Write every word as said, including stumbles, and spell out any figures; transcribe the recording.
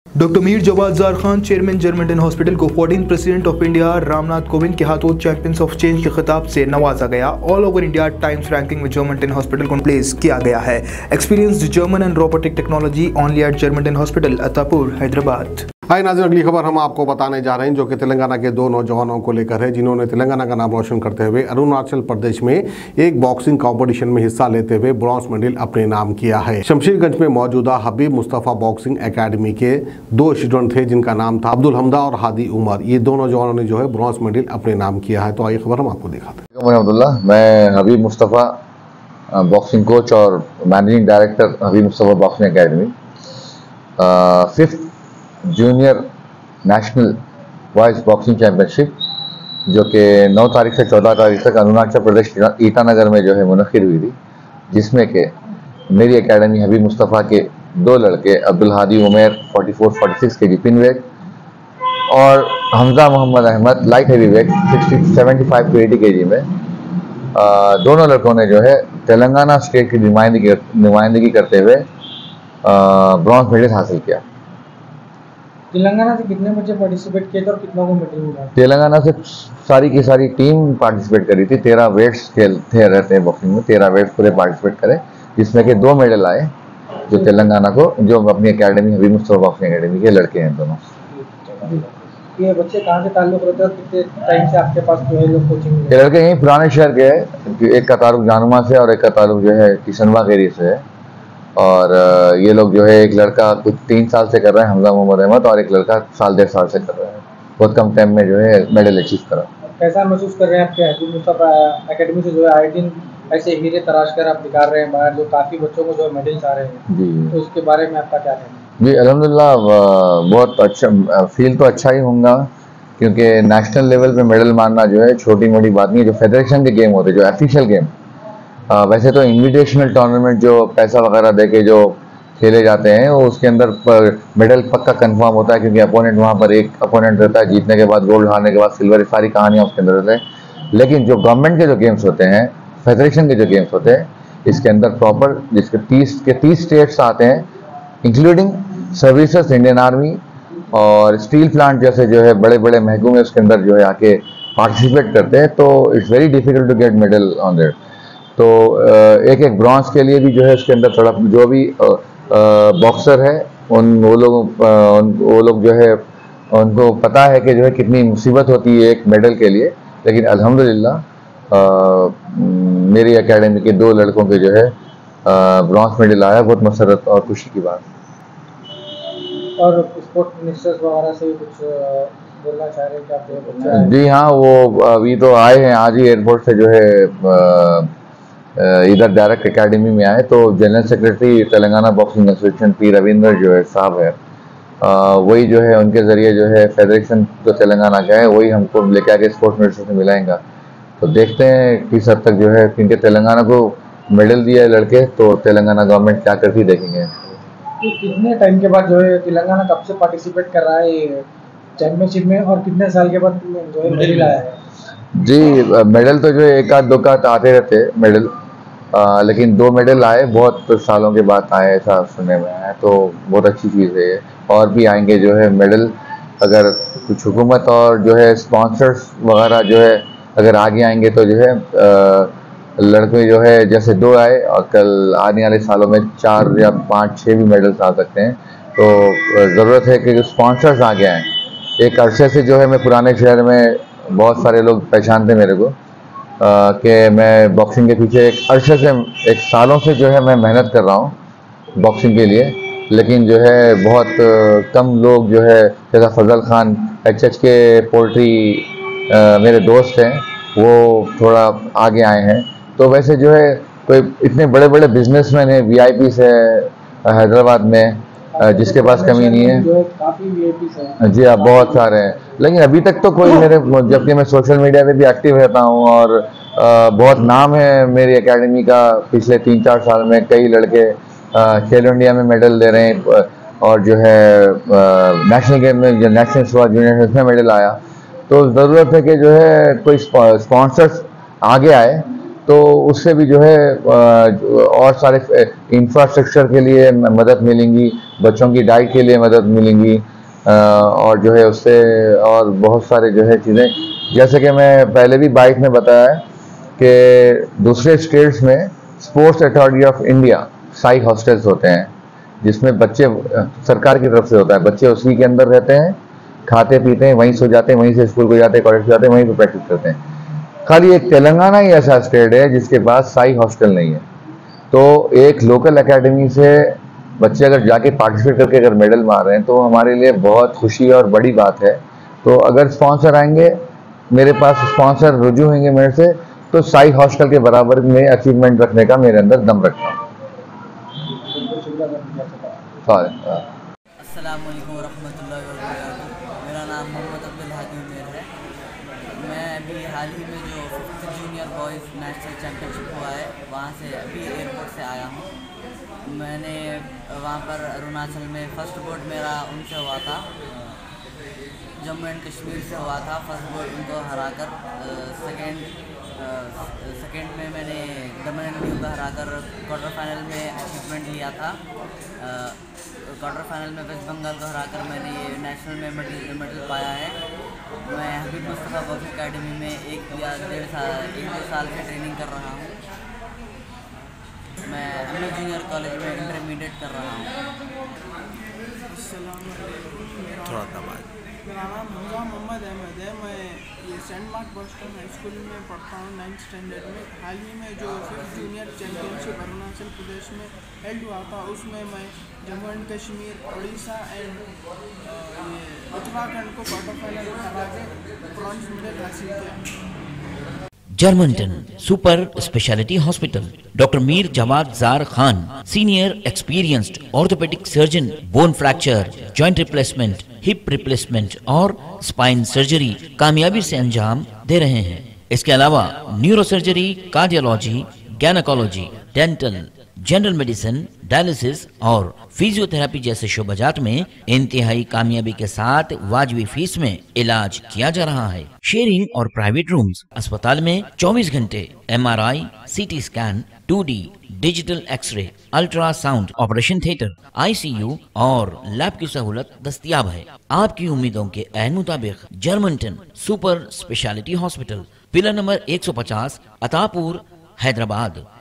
Doctor Mir Jawad Zar Khan, chairman Germanten hospital को fourteen president of India Ramnath Kovind के हाथों चैंपियंस ऑफ चेंज के खिताब से नवाजा गया। All over India Times ranking में जर्मेंटन हॉस्पिटल को प्लेस किया गया है। Experienced German and robotic technology only at Germanten hospital, Attapur, Hyderabad. Hi नाज़रीन, अगली खबर हम आपको बताने जा रहे हैं जो कि तेलंगाना के दो नौजवानों को लेकर है जिन्होंने तेलंगाना का नाम रोशन करते हुए अरुणाचल प्रदेश में एक बॉक्सिंग कंपटीशन में हिस्सा लेते हुए ब्रॉन्ज मेडल अपने नाम किया है। शमशेरगंज में मौजूदा हबीब मुस्तफ़ा बॉक्सिंग एकेडमी के दो स्टूडेंट थे जिनका नाम था अब्दुल हमदा और हादी उमर। ये दोनों नौजवानों ने जो है ब्रॉन्ज मेडल अपने नाम किया है। तो आइए खबर हम आपको दिखाते हैं। अब्दुल्ला, मैं हबीब मुस्तफ़ा बॉक्सिंग कोच और managing director Habib Mustafa boxing academy. Fifth junior national boys boxing championship जो कि नौ तारीख से चौदह तारीख तक अरुणाचल प्रदेश ईटानगर में जो है मुनक़िद हुई थी, जिसमें कि मेरी एकेडमी हबीब मुस्तफ़ा के दो लड़के अब्दुल हादी उमर चौवालीस छियालीस के जी पिन वेट और Hamza Mohammad Ahmed light heavy weight साठ पचहत्तर के के जी में आ, दोनों लड़कों ने जो है तेलंगाना स्टेट की नुमाइंदगी नुमाइंदगी करते हुए ब्रॉन्ज मेडल हासिल किया। तेलंगाना से कितने बच्चे पार्टिसिपेट किए थे और कितना को मेडल मिला? तेलंगाना से सारी की सारी टीम पार्टिसिपेट करी थी। तेरह वेट्स खेलते रहते हैं बॉक्सिंग में, तेरह वेट्स पूरे पार्टिसिपेट करे, जिसमें कि दो मेडल आए जो तेलंगाना को, जो अपनी academy Habib Mustafa boxing academy के लड़के हैं दोनों। ये बच्चे कहाँ से ताल्लुक़ रखते हैं, कितने टाइम से आपके पास जो है लोग कोचिंग? ये लड़के यहीं पुराने शहर के हैं, एक का ताल्लुक जानुमा से और एक का ताल्लुक जो है किशनबाग एरिया से है। और ये लोग जो है एक लड़का कुछ तीन साल से कर रहे हैं हमजा मोहम्मद अहमद और एक लड़का साल डेढ़ साल से कर रहा है। बहुत कम टाइम में जो है मेडल अचीव करा। कैसा महसूस कर रहे हैं आपके हबीब मुस्तफ़ा एकेडमी से जो है आए दिन ऐसे हीरे तराश कर आप दिखा रहे हैं बाहर, जो काफ़ी बच्चों को जो है मेडल्स आ रहे हैं जी, तो उसके बारे में आपका क्या कहना है? जी अल्हम्दुलिल्लाह, बहुत अच्छा फील तो अच्छा ही होगा, क्योंकि नेशनल लेवल पे मेडल मारना जो है छोटी मोटी बात नहीं है। जो फेडरेशन के गेम होते हैं, जो ऑफिशियल गेम, आ, वैसे तो इनविटेशनल टूर्नामेंट जो पैसा वगैरह दे के जो खेले जाते हैं वो उसके अंदर मेडल पक्का कंफर्म होता है, क्योंकि अपोनेंट वहाँ पर एक अपोनेंट रहता है, जीतने के बाद गोल्ड, हारने के बाद सिल्वर, सारी कहानियाँ उसके अंदर रहते हैं। लेकिन जो गवर्नमेंट के जो गेम्स होते हैं, फेडरेशन के जो गेम्स होते हैं, इसके अंदर प्रॉपर जिसके तीस के तीस स्टेट्स आते हैं, इंक्लूडिंग सर्विसेज, इंडियन आर्मी और स्टील प्लांट जैसे जो है बड़े बड़े महकमे उसके अंदर जो है आके पार्टिसिपेट करते हैं। तो it's very difficult to get medal on that. तो एक एक ब्रॉन्ज के लिए भी जो है उसके अंदर थोड़ा, जो भी बॉक्सर है उन वो लोग वो लोग जो है उनको पता है कि जो है कितनी मुसीबत होती है एक मेडल के लिए। लेकिन अल्हम्दुलिल्लाह मेरी एकेडमी के दो लड़कों के जो है ब्रॉन्ज मेडल आया, बहुत मसरत और खुशी की बात। और स्पोर्ट्स मिनिस्टर्स वगैरह से कुछ बोलना चाह रहे हैं कि आप? जी हाँ, वो अभी तो आए हैं, आज ही एयरपोर्ट से जो है इधर डायरेक्ट एकेडमी में आए। तो general secretary Telangana boxing association P Ravindra जो है साहब है, आ, वही जो है उनके ज़रिए जो है फेडरेशन जो तेलंगाना का है वही हमको लेके आके स्पोर्ट्स मिनिस्टर से मिलाएंगा। तो देखते हैं किस हद तक जो है, क्योंकि तेलंगाना को मेडल दिया है लड़के, तो तेलंगाना गवर्नमेंट क्या करती देखेंगे। तो कितने टाइम के बाद जो है तेलंगाना कब से पार्टिसिपेट कर रहा है चैम्पियनशिप में और कितने साल के बाद जो है मेडल आया है? जी मेडल तो जो है एक आध दो का आते रहते मेडल, आ, लेकिन दो मेडल आए बहुत सालों के बाद आए, ऐसा सुनने में आया। तो बहुत अच्छी चीज़ है ये, और भी आएंगे जो है मेडल। अगर कुछ हुकूमत और जो है स्पॉन्सर्स वगैरह जो है अगर आगे आएंगे तो जो है आ, लड़के जो है जैसे दो आए और कल आने वाले सालों में चार या पाँच छः भी मेडल्स आ सकते हैं। तो ज़रूरत है कि स्पॉन्सर्स आगे आएँ। एक अरसे से जो है मैं पुराने शहर में बहुत सारे लोग पहचानते मेरे को कि मैं बॉक्सिंग के पीछे एक अरसे से, एक सालों से जो है मैं मेहनत कर रहा हूँ बॉक्सिंग के लिए। लेकिन जो है बहुत कम लोग जो है, जैसा फजल खान एच एच के पोल्ट्री मेरे दोस्त हैं, वो थोड़ा आगे आए हैं। तो वैसे जो है कोई इतने बड़े बड़े बिजनेसमैन हैं, वी आई पी है हैदराबाद में, जिसके पास कमी नहीं है। काफी वी आई पीज़ हैं जी हाँ, बहुत सारे हैं। लेकिन अभी तक तो कोई मेरे, जबकि मैं सोशल मीडिया पे भी एक्टिव रहता हूँ और आ, बहुत नाम है मेरी एकेडमी का। पिछले तीन चार साल में कई लड़के खेलो इंडिया में मेडल ले रहे हैं और जो है नेशनल गेम में, जो नेशनल स्क्वाड जूनियर उसमें मेडल आया। तो ज़रूरत है कि जो है कोई स्पॉन्सर्स आगे आए तो उससे भी जो है और सारे इंफ्रास्ट्रक्चर के लिए मदद मिलेंगी, बच्चों की डाइट के लिए मदद मिलेंगी, और जो है उससे और बहुत सारे जो है चीज़ें, जैसे कि मैं पहले भी बाइट में बताया है कि दूसरे स्टेट्स में sports authority of India SAI hostels होते हैं, जिसमें बच्चे सरकार की तरफ से होता है, बच्चे उसी के अंदर रहते हैं, खाते पीते हैं, वहीं सो जाते हैं, वहीं से स्कूल को जाते हैं, कॉलेज जाते हैं, वहीं पर प्रैक्टिस करते हैं। खाली एक तेलंगाना ही ऐसा स्टेट है जिसके पास साई हॉस्टल नहीं है। तो एक लोकल एकेडमी से बच्चे अगर जाके पार्टिसिपेट करके अगर मेडल मार रहे हैं तो हमारे लिए बहुत खुशी और बड़ी बात है। तो अगर स्पॉन्सर आएंगे, मेरे पास स्पॉन्सर रुजू होंगे मेरे से, तो साई हॉस्टल के बराबर में अचीवमेंट रखने का मेरे अंदर दम रखता हूँ। अस्सलाम वालेकुम रहमतुल्लाहि व बरकातुहू। मेरा नाम मोहम्मद अब्दुल हादी उमेर है। मैं अभी हाल ही में जो fifth junior boys national championship हुआ है, वहाँ से अभी एयरपोर्ट से आया हूँ। मैंने वहाँ पर अरुणाचल में फ़र्स्ट बोर्ड मेरा उनसे हुआ था, जम्मू एंड कश्मीर से हुआ था। फर्स्ट बोर्ड उनको हराकर, सेकेंड सेकेंड में मैंने दमन एंड दीव को हराकर क्वार्टर फाइनल में अचीवमेंट लिया था। क्वार्टर फाइनल में वेस्ट बंगाल को हराकर मैंने ये नेशनल में मेडल मेडल पाया है। मैं हबीब मुस्तफ़ा बॉक्सिंग अकेडमी में एक या डेढ़ साल एक दो साल से ट्रेनिंग कर रहा हूँ। मैं अन्ना जूनियर कॉलेज में इंटरमीडिएट कर रहा हूँ। थोड़ा दबाए। मेरा नाम हमजा मोहम्मद अहमद है। मैं ये Saint Mark Boston high school में पढ़ता हूँ, नाइन्थ स्टैंडर्ड में। हाल ही में जो fifth junior championship Arunachal Pradesh में हेल्ड हुआ था, उसमें मैं जम्मू एंड कश्मीर, उड़ीसा एंड ये उत्तराखंड को क्वार्टर फाइनल में हरा के ब्रॉन्ज मेडल हासिल किया। Germantown super speciality hospital, doctor Mir Jawad Zar Khan, senior experienced orthopaedic surgeon, bone fracture, joint replacement, hip replacement और स्पाइन सर्जरी कामयाबी से अंजाम दे रहे हैं। इसके अलावा neuro surgery, cardiology, gynaecology, dental, general medicine, dialysis और फिजियोथेरेपी जैसे शोबाजात में इंतहाई कामयाबी के साथ वाजबी फीस में इलाज किया जा रहा है। शेयरिंग और प्राइवेट रूम्स, अस्पताल में चौबीस घंटे MRI, CT scan, two D digital x-ray, ultrasound, operation theatre, ICU और लैब की सहूलत दस्तयाब है। आपकी उम्मीदों के ऐन मुताबिक Germantown super speciality hospital, pillar number एक सौ पचास, अतापुर, हैदराबाद।